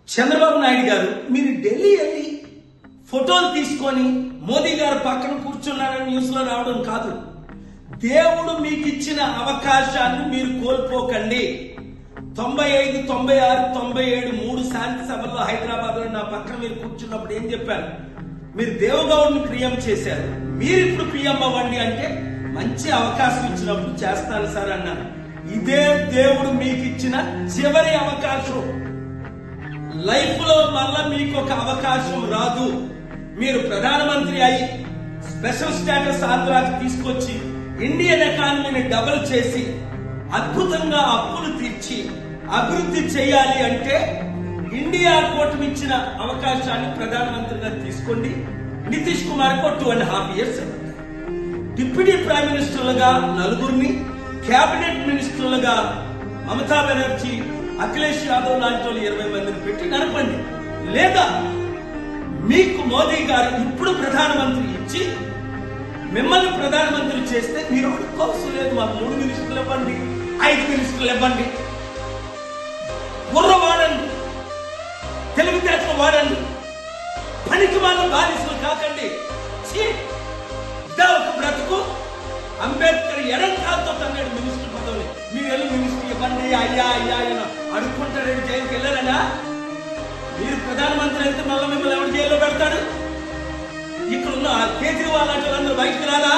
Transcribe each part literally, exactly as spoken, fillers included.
చంద్రబాబు నాయుడు గారు మీరు ఢిల్లీ వెళ్ళి ఫోటోలు తీసుకొని మోదీ గారు పక్కన కూర్చున్నారని న్యూస్ లో రావడం కాదు. దేవుడు మీకు ఇచ్చిన అవకాశాన్ని మీరు కోల్పోకండి. తొంభై ఐదు తొంభై ఆరు తొంభై ఏడు మూడు శాంతి సభల్లో హైదరాబాద్ లో నా పక్కన మీరు కూర్చున్నప్పుడు ఏం చెప్పారు? మీరు దేవగౌడ్ని పిఎం చేశారు, మీరు ఇప్పుడు పిఎం అవ్వండి అంటే మంచి అవకాశం ఇచ్చినప్పుడు చేస్తాను సార్ అన్నారు. ఇదే దేవుడు మీకు ఇచ్చిన చివరి అవకాశం. లైఫ్ లో మళ్ళా మీకు ఒక అవకాశం రాదు. మీరు ప్రధానమంత్రి అయి స్పెషల్ స్టేటస్ ఆంధ్రాకి తీసుకొచ్చి ఇండియన్ ఎకానమీని డబుల్ చేసి అద్భుతంగా అప్పులు తీర్చి అభివృద్ధి చేయాలి అంటే ఇండియా కూటమి ఇచ్చిన అవకాశాన్ని ప్రధానమంత్రిగా తీసుకోండి. నితీష్ కుమార్ కు two and half years deputy prime మినిస్టర్లుగా నలుగురిని, కేబినెట్ మినిస్టర్లుగా మమతా బెనర్జీ, అఖిలేష్ యాదవ్ లాంటి వాళ్ళు ఇరవై మందిని పెట్టి నడపండి. లేదా మీకు మోదీ గారు ఇప్పుడు ప్రధానమంత్రి ఇచ్చి మిమ్మల్ని ప్రధానమంత్రి చేస్తే మీరు అడుక్కోవసం లేదు. మాకు మూడు మినిస్టర్లు ఇవ్వండి, ఐదు మినిస్టర్లు ఇవ్వండి. బుర్ర వాడండి, తెలివితేటలు వాడండి, పనికి వాళ్ళ బానిసలు కాకండి. ఇదా ఒక బ్రతుకు. అంబేద్కర్ ఎడం కాలుతో తన్నాడు మినిస్టర్ పదవిని. మీరు వెళ్ళి మినిస్టర్ ఇవ్వండి అయ్యా అయ్యా అని అడుక్కుంటారని జైలుకి వెళ్ళారనా? మీరు ప్రధానమంత్రి అయితే మళ్ళీ మిమ్మల్ని ఎవరు జైల్లో పెడతాడు? ఇక్కడ ఉన్న కేజ్రీవాల్ లాంటి వాళ్ళందరూ బయటకు రాలా?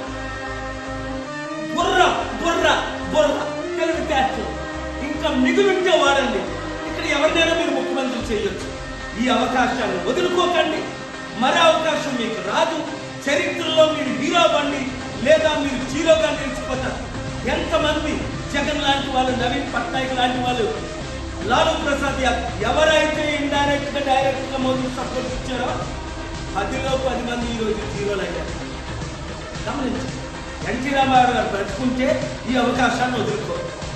బుర్ర బుర్ర బుర్ర తెలివితేటలు ఇంకా మిగులుంటే వాడండి. ఇక్కడ ఎవరినైనా మీరు ముఖ్యమంత్రి చేయొచ్చు. ఈ అవకాశాన్ని వదులుకోకండి. మరో అవకాశం మీకు రాదు. చరిత్రలో మీరు హీరో బండి లేదా మీరు జీరోగా నిలిచిపోతారు. ఎంతమంది జగన్ లాంటి వాళ్ళు, నవీన్ పట్నాయక్ లాంటి వాళ్ళు, లాలూ ప్రసాద్ యాదవ్ ఎవరైతే ఇండైరెక్ట్ గా డైరెక్ట్ గా మోదీ సపోర్ట్ ఇచ్చారో పదిలో పది మంది ఈ రోజు జీరోలు అయ్యారు. గమనించండి. ఎన్టీ రామారావు గారు బ్రతుకుంటే ఈ అవకాశాన్ని వదులుకోరు.